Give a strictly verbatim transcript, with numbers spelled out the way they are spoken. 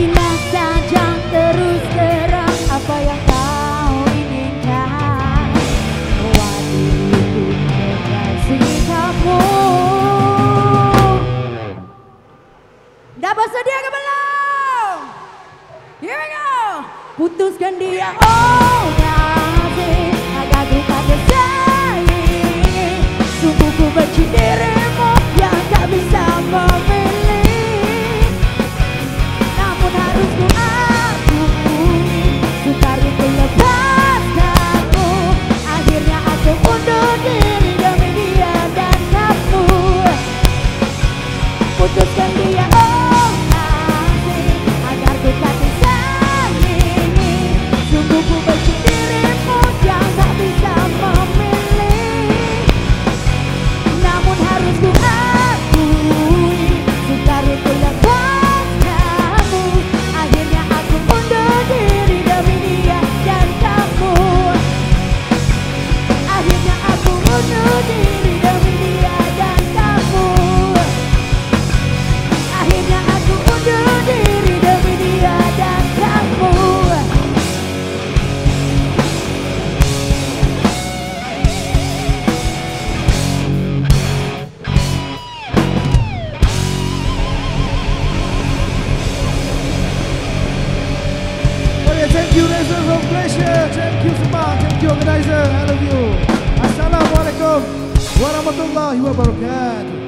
Bilang saja terus terang apa yang kau inginkan. Waktu kekasih kamu. Udah bersedia ke belum? Here we go. Putuskan dia, oh kasih, agar ku tak bersaing. Sungguh ku benci dirimu yang tak bisa memilih. Namun harus ku akui, sukar untuk lepaskanmu. Akhirnya aku undur diri demi dia dan kamu. Putuskan dia, oh kasih, agar ku tak tersaingi. Sungguh ku benci dirimu yang tak bisa memilih. Namun harus ku akui, sukar untuk lepaskanmu. Akhirnya aku undur diri demi dia dan kamu. Akhirnya aku undur diri demi dia dan kamu. Akhirnya aku undur diri demi dia dan kamu. Okay, thank you Razor from Malaysia. Thank you semua. Thank you organizer. I love you. Assalamualaikum warahmatullahi wabarakatuh.